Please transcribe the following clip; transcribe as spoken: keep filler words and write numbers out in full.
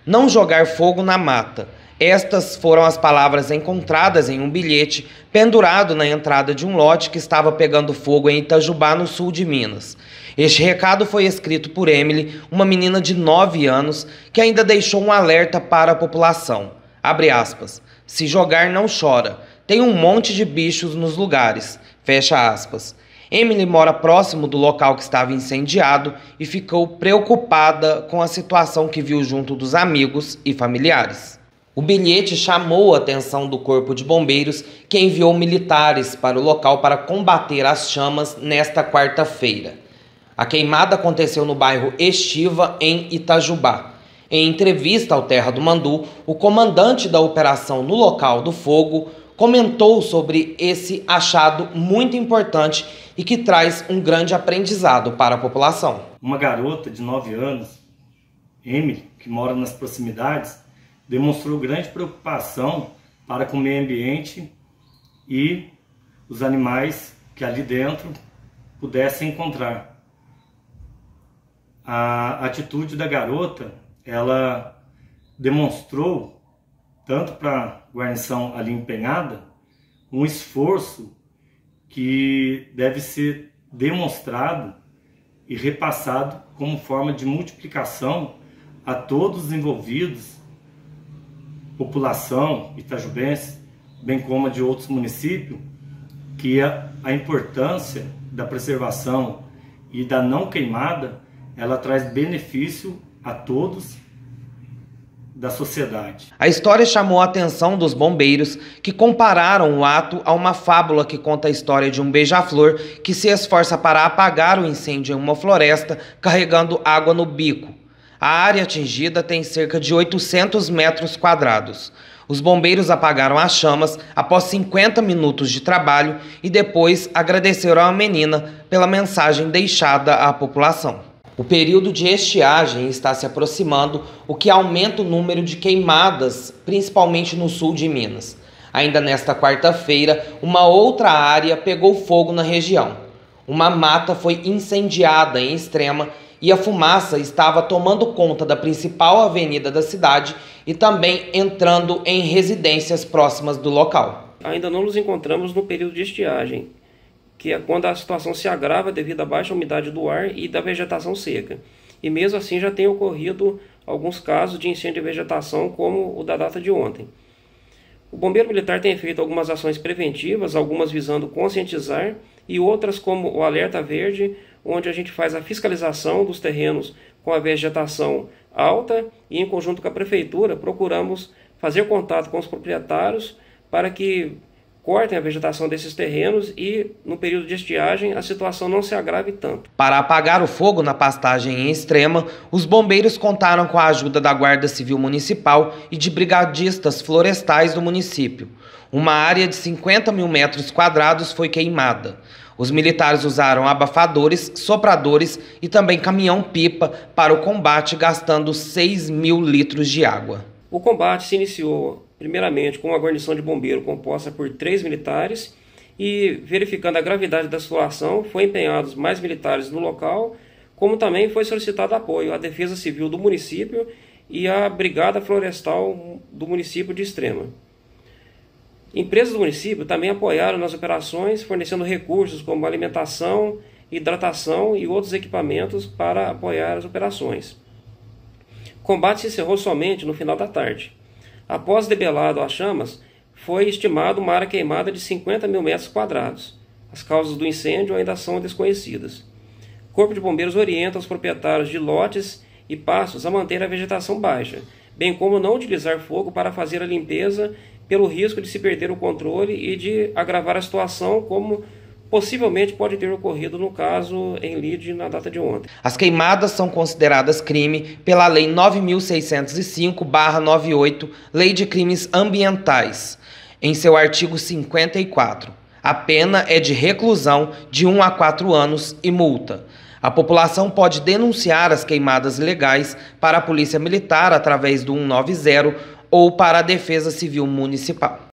Não jogar fogo na mata. Estas foram as palavras encontradas em um bilhete pendurado na entrada de um lote que estava pegando fogo em Itajubá, no sul de Minas. Este recado foi escrito por Emily, uma menina de nove anos, que ainda deixou um alerta para a população. Abre aspas. Se jogar, não chora. Tem um monte de bichos nos lugares. Fecha aspas. Emily mora próximo do local que estava incendiado e ficou preocupada com a situação que viu junto dos amigos e familiares. O bilhete chamou a atenção do Corpo de Bombeiros, que enviou militares para o local para combater as chamas nesta quarta-feira. A queimada aconteceu no bairro Estiva, em Itajubá. Em entrevista ao Terra do Mandu, o comandante da operação no local do fogo comentou sobre esse achado muito importante e que traz um grande aprendizado para a população. Uma garota de nove anos, Emily, que mora nas proximidades, demonstrou grande preocupação para com o meio ambiente e os animais que ali dentro pudessem encontrar. A atitude da garota, ela demonstrou, tanto para a guarnição ali empenhada, um esforço que deve ser demonstrado e repassado como forma de multiplicação a todos os envolvidos, população itajubense, bem como a de outros municípios, que a, a importância da preservação e da não queimada, ela traz benefício a todos da sociedade. A história chamou a atenção dos bombeiros, que compararam o ato a uma fábula que conta a história de um beija-flor que se esforça para apagar o incêndio em uma floresta carregando água no bico. A área atingida tem cerca de oitocentos metros quadrados. Os bombeiros apagaram as chamas após cinquenta minutos de trabalho e depois agradeceram à menina pela mensagem deixada à população. O período de estiagem está se aproximando, o que aumenta o número de queimadas, principalmente no sul de Minas. Ainda nesta quarta-feira, uma outra área pegou fogo na região. Uma mata foi incendiada em Extrema e a fumaça estava tomando conta da principal avenida da cidade e também entrando em residências próximas do local. Ainda não nos encontramos no período de estiagem, que é quando a situação se agrava devido à baixa umidade do ar e da vegetação seca. E mesmo assim já tem ocorrido alguns casos de incêndio de vegetação, como o da data de ontem. O Bombeiro Militar tem feito algumas ações preventivas, algumas visando conscientizar e outras como o Alerta Verde, onde a gente faz a fiscalização dos terrenos com a vegetação alta e, em conjunto com a Prefeitura, procuramos fazer contato com os proprietários para que cortem a vegetação desses terrenos e, no período de estiagem, a situação não se agrave tanto. Para apagar o fogo na pastagem em Extrema, os bombeiros contaram com a ajuda da Guarda Civil Municipal e de brigadistas florestais do município. Uma área de cinquenta mil metros quadrados foi queimada. Os militares usaram abafadores, sopradores e também caminhão-pipa para o combate, gastando seis mil litros de água. O combate se iniciou primeiramente com uma guarnição de bombeiro composta por três militares e, verificando a gravidade da situação, foi empenhados mais militares no local, como também foi solicitado apoio à Defesa Civil do município e à Brigada Florestal do município de Extrema. Empresas do município também apoiaram nas operações, fornecendo recursos como alimentação, hidratação e outros equipamentos para apoiar as operações. O combate se encerrou somente no final da tarde. Após debelado as chamas, foi estimado uma área queimada de cinquenta mil metros quadrados. As causas do incêndio ainda são desconhecidas. O Corpo de Bombeiros orienta os proprietários de lotes e pastos a manter a vegetação baixa, bem como não utilizar fogo para fazer a limpeza pelo risco de se perder o controle e de agravar a situação, como possivelmente pode ter ocorrido no caso em Lide na data de ontem. As queimadas são consideradas crime pela Lei nove mil seiscentos e cinco barra noventa e oito, Lei de Crimes Ambientais, em seu artigo cinquenta e quatro. A pena é de reclusão de um a quatro anos e multa. A população pode denunciar as queimadas ilegais para a Polícia Militar através do cento e noventa ou para a Defesa Civil Municipal.